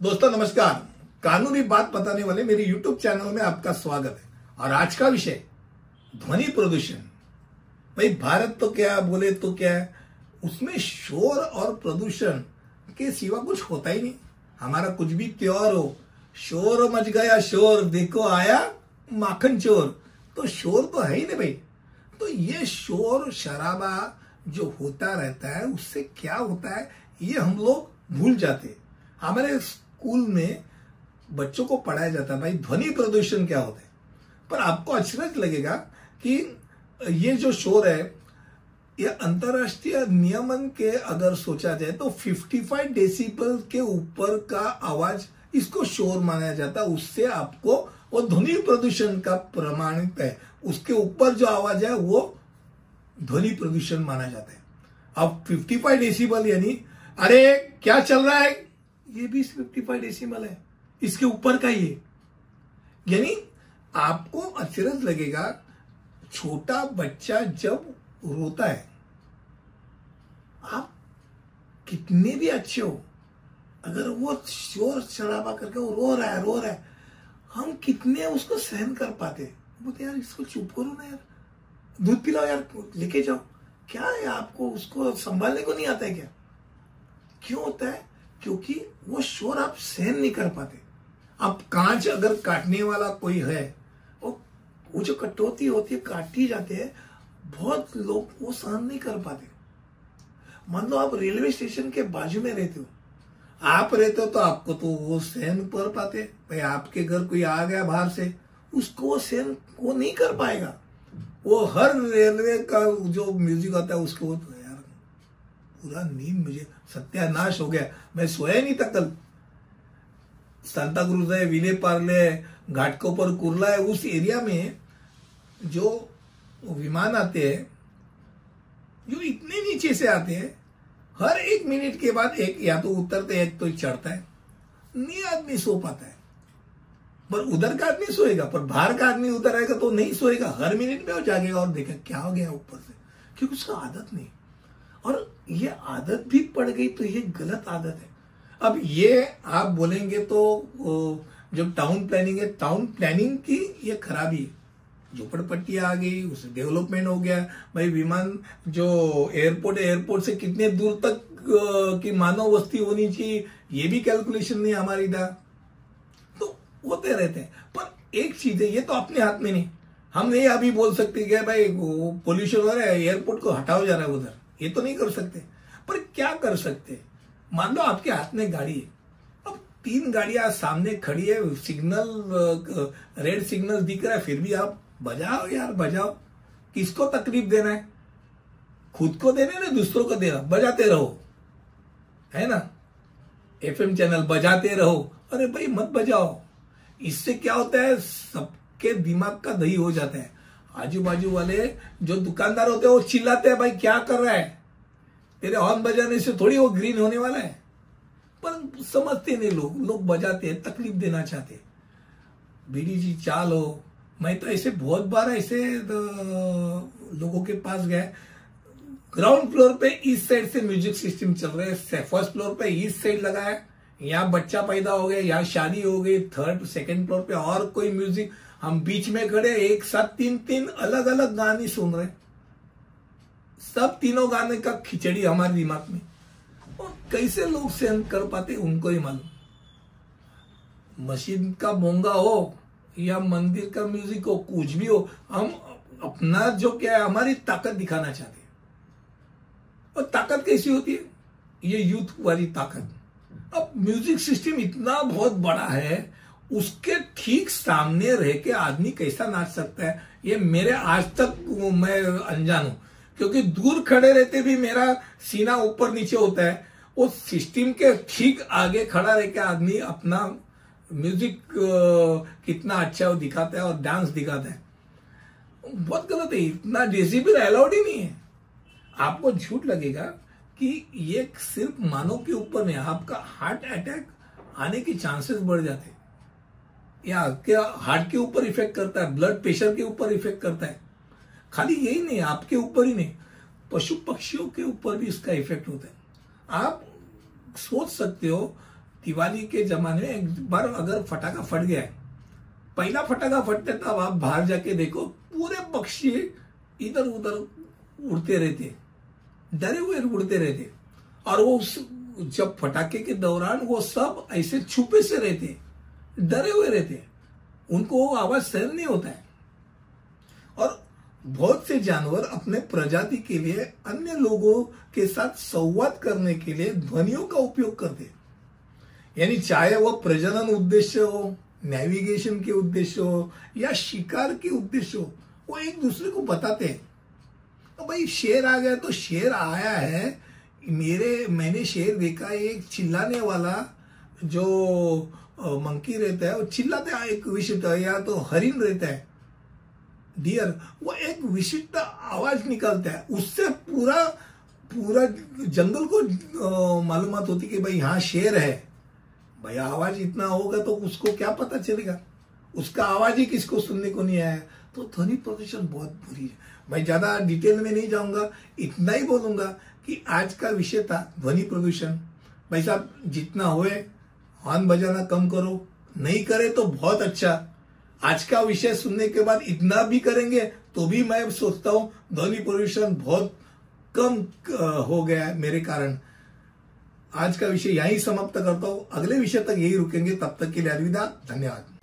दोस्तों नमस्कार। कानूनी बात बताने वाले मेरे YouTube चैनल में आपका स्वागत है। और आज का विषय ध्वनि प्रदूषण। भाई भारत तो क्या बोले तो क्या है, उसमें शोर और प्रदूषण के सिवा कुछ होता ही नहीं। हमारा कुछ भी त्योहार हो, शोर मच गया शोर, देखो आया माखन चोर, तो शोर तो है ही नहीं भाई। तो ये शोर शराबा जो होता रहता है उससे क्या होता है ये हम लोग भूल जाते हैं। हमारे स्कूल में बच्चों को पढ़ाया जाता है भाई ध्वनि प्रदूषण क्या होता है, पर आपको अचरज लगेगा कि ये जो शोर है ये अंतरराष्ट्रीय नियमन के अगर सोचा जाए तो 55 डेसिबल के ऊपर का आवाज इसको शोर माना जाता है। उससे आपको वो ध्वनि प्रदूषण का प्रमाणित है, उसके ऊपर जो आवाज है वो ध्वनि प्रदूषण माना जाता है। अब 55 डेसिबल यानी अरे क्या चल रहा है, ये भी 55 डेसिबल है, इसके ऊपर का ये। यानी आपको अचरज लगेगा, छोटा बच्चा जब रोता है, आप कितने भी अच्छे हो, अगर वो शोर शराबा करके वो रो रहा है, हम कितने उसको सहन कर पाते। बोलते यार इसको चुप करो ना यार, दूध पिलाओ यार, लेके जाओ, क्या है आपको उसको संभालने को नहीं आता है क्या? क्यों होता है? क्योंकि वो शोर आप सहन नहीं कर पाते। अब कांच अगर काटने वाला कोई है, वो जो कटौती होती है काटी जाते हैं, बहुत लोग वो सहन नहीं कर पाते। मान लो आप रेलवे स्टेशन के बाजू में रहते हो, आप रहते हो तो आपको तो वो सहन कर पाते। भाई आपके घर कोई आ गया बाहर से, उसको वो सहन वो नहीं कर पाएगा। वो हर रेलवे का जो म्यूजिक आता है उसको यार पूरा नींद, मुझे सत्यानाश हो गया, मैं सोया नहीं था कल। सांता क्रूज है, विले पार्ले है, घाटकोपर कुर्ला है, उस एरिया में जो विमान आते हैं जो इतने नीचे से आते हैं, हर 1 मिनट के बाद एक या तो उतरते एक तो चढ़ता है, नहीं आदमी सो पाता है। पर उधर का आदमी सोएगा, पर बाहर का आदमी उधर आएगा तो नहीं सोएगा, हर मिनट में वो जागेगा और देखा क्या हो गया ऊपर से, क्योंकि उसका आदत नहीं। और ये आदत भी पड़ गई तो ये गलत आदत है। अब ये आप बोलेंगे तो जो टाउन प्लानिंग है, टाउन प्लानिंग की ये खराबी है। झोपड़पट्टियां आ गई, उससे डेवलपमेंट हो गया। भाई विमान जो एयरपोर्ट से कितने दूर तक की मानव बस्ती होनी चाहिए, ये भी कैलकुलेशन नहीं हमारे इधर, तो होते रहते हैं। पर एक चीज है, ये तो अपने हाथ में नहीं। हम नहीं अभी बोल सकते कि भाई पोल्यूशन हो रहा है, एयरपोर्ट को हटाओ जा रहा है उधर, ये तो नहीं कर सकते। पर क्या कर सकते, मान लो आपके हाथ में गाड़ी है, अब 3 गाड़ियां सामने खड़ी है, सिग्नल रेड सिग्नल दिख रहा है, फिर भी आप बजाओ यार बजाओ। किसको तकलीफ देना है? खुद को देना है ना दूसरों को देना? बजाते रहो, है ना, FM चैनल बजाते रहो। अरे भाई मत बजाओ, इससे क्या होता है, सबके दिमाग का दही हो जाता है। आजू बाजू वाले जो दुकानदार होते हैं वो चिल्लाते हैं, भाई क्या कर रहा है, तेरे हॉर्न बजाने से थोड़ी वो ग्रीन होने वाला है। पर समझते नहीं लोग बजाते हैं, तकलीफ देना चाहते। बीडी जी चाल हो, मैं तो ऐसे बहुत बार ऐसे लोगों के पास गया, ग्राउंड फ्लोर पे ईस्ट साइड से म्यूजिक सिस्टम चल रहा है, फर्स्ट फ्लोर पे ईस्ट साइड लगा है, यहाँ बच्चा पैदा हो गया, यहाँ शादी हो गई, सेकंड फ्लोर पे और कोई म्यूजिक, हम बीच में खड़े एक साथ 3 अलग अलग गाने सुन रहे, सब तीनों गाने का खिचड़ी हमारे दिमाग में। और कैसे लोग सहन कर पाते उनको ही मालूम। मशीन का बोंगा हो या मंदिर का म्यूजिक हो, कुछ भी हो, हम अपना जो क्या है हमारी ताकत दिखाना चाहते हैं। और ताकत कैसी होती है? ये यूथ वाली ताकत। अब म्यूजिक सिस्टम इतना बहुत बड़ा है, उसके ठीक सामने रह के आदमी कैसा नाच सकता है, ये मेरे आज तक मैं अनजान हूं। क्योंकि दूर खड़े रहते भी मेरा सीना ऊपर नीचे होता है, वो सिस्टम के ठीक आगे खड़ा रह के आदमी अपना म्यूजिक कितना अच्छा वो दिखाता है और डांस दिखाता है। बहुत गलत है, इतना डेसिबल अलाउड ही नहीं है। आपको झूठ लगेगा कि ये सिर्फ मानव के ऊपर नहीं, आपका हार्ट अटैक आने के चांसेस बढ़ जाते हैं, या आपके हार्ट के ऊपर इफेक्ट करता है, ब्लड प्रेशर के ऊपर इफेक्ट करता है। खाली यही नहीं, आपके ऊपर ही नहीं, पशु पक्षियों के ऊपर भी इसका इफेक्ट होता है। आप सोच सकते हो दिवाली के जमाने में एक बार अगर फटाका फट गया है, पहला फटाका फटते तब आप बाहर जाके देखो पूरे पक्षी इधर उधर उड़ते रहते, डरे हुए उड़ते रहते। और वो जब फटाके के दौरान वो सब ऐसे छुपे से रहते, डरे हुए रहते, उनको वो आवाज सहन नहीं होता है। और बहुत से जानवर अपने प्रजाति के लिए अन्य लोगों के साथ संवाद करने के लिए ध्वनियों का उपयोग करते, यानी चाहे वो प्रजनन उद्देश्य हो, नेविगेशन के उद्देश्य हो या शिकार के उद्देश्य हो, वो एक दूसरे को बताते हैं। तो भाई शेर आ गया तो शेर आया है, मैंने शेर देखा, एक चिल्लाने वाला जो मंकी रहता है वो चिल्लाते हैं एक विशिष्ट, या तो हरिन रहता है डियर, वो एक विशिष्ट आवाज निकालता है, उससे पूरा जंगल को मालूमात होती कि भाई यहाँ शेर है। भाई आवाज इतना होगा तो उसको क्या पता चलेगा, उसका आवाज ही किसको सुनने को नहीं आया। तो ध्वनि प्रदूषण बहुत बुरी है। मैं ज्यादा डिटेल में नहीं जाऊंगा, इतना ही बोलूंगा कि आज का विषय था ध्वनि प्रदूषण। भाई साहब जितना होए हॉर्न बजाना कम करो, नहीं करे तो बहुत अच्छा। आज का विषय सुनने के बाद इतना भी करेंगे तो भी मैं सोचता हूं ध्वनि प्रदूषण बहुत कम हो गया है मेरे कारण। आज का विषय यहीं समाप्त करता हूं, अगले विषय तक यही रुकेंगे, तब तक के लिए अलविदा, धन्यवाद।